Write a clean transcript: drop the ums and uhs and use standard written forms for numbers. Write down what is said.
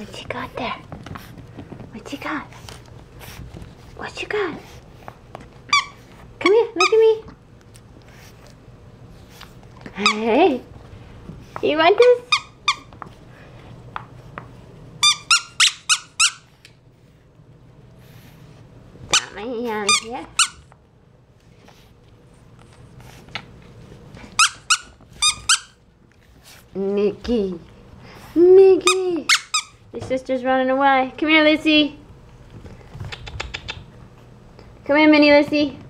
What you got there? What you got? What you got? Come here, look at me. Hey, you want this? Got my hand here. Mickey. Mickey. Your sister's running away. Come here, Lissy. Come here, Minnie Lissy.